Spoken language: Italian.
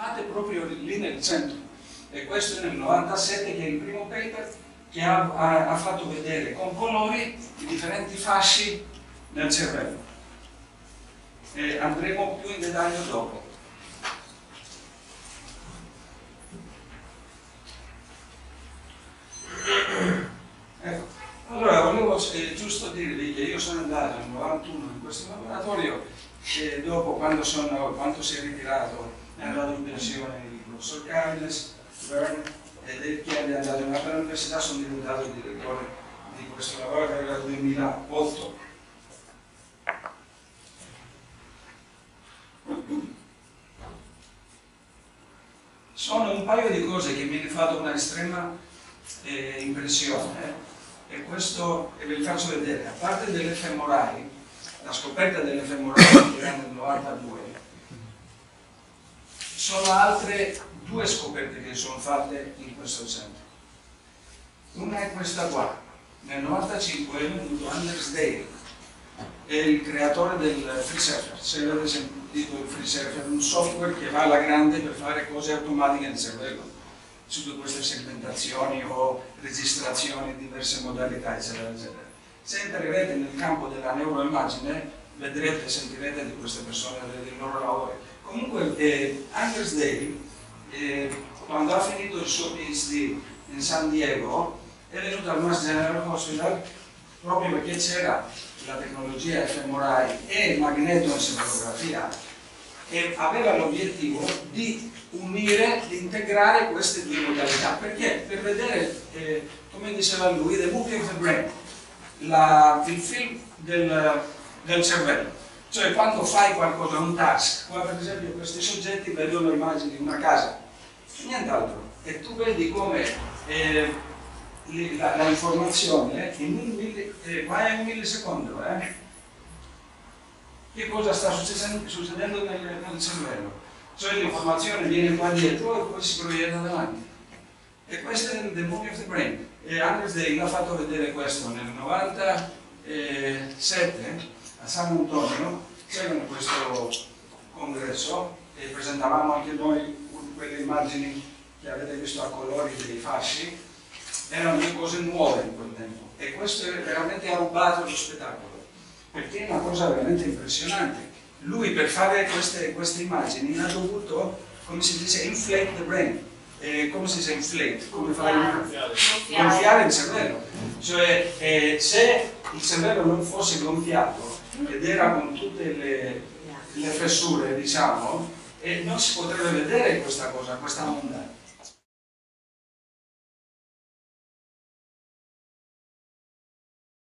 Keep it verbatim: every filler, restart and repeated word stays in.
Fate proprio lì nel centro. E questo è nel novantasette, che è il primo paper che ha, ha, ha fatto vedere con colori i differenti fasci nel cervello. E andremo più in dettaglio dopo. Ecco. Allora, volevo eh, giusto dirvi che io sono andato nel novantuno in questo laboratorio e dopo, quando, sono, quando si è ritirato, è andato in pensione il professor Carles, ed è che è andato in un'altra università, sono diventato direttore di questo laboratorio era il duemilaotto. Sono un paio di cose che mi hanno fatto una estrema eh, impressione, eh, e questo e ve li faccio vedere. A parte dell'FMRI, la scoperta dell'FMRI che era nel novantadue, sono altre due scoperte che sono fatte in questo centro. Una è questa qua. Nel novantacinque è venuto Anders Dale, è il creatore del FreeSurfer. Se avete sentito il FreeSurfer, un software che va alla grande per fare cose automatiche nel cervello, su tutte queste segmentazioni o registrazioni in diverse modalità, eccetera, eccetera. Se entrerete nel campo della neuroimmagine, vedrete e sentirete di queste persone, dei loro lavori. Comunque, eh, Anders Dale, eh, quando ha finito il suo PhD in San Diego, è venuto al Mass General Hospital proprio perché c'era la tecnologia fMRI e magnetoencefalografia, e aveva l'obiettivo di unire, di integrare queste due modalità. Perché? Per vedere, eh, come diceva lui, the movie of the brain, la, il film del, del cervello. Cioè, quando fai qualcosa, un task, qua per esempio questi soggetti vedono immagini di una casa, nient'altro, e tu vedi come eh, la, la informazione in un milli, eh, qua è un millisecondo, eh? Che cosa sta succedendo, succedendo nel, nel cervello? Cioè l'informazione viene qua dietro e poi si proietta davanti. E questo è il The Movie of the Brain. E Anders Dale ha fatto vedere questo nel novantasette a San Antonio. C'era questo congresso e presentavamo anche noi quelle immagini che avete visto a colori dei fasci. Erano due cose nuove in quel tempo, e questo veramente ha rubato lo spettacolo, perché è una cosa veramente impressionante. Lui, per fare queste, queste immagini, ha dovuto, come si dice, inflate the brain. Eh, come si dice inflate? Come fare gonfiare. gonfiare il cervello. Cioè, eh, se il cervello non fosse gonfiato ed era con tutte le, le fessure, diciamo, eh, non si potrebbe vedere questa cosa, questa onda.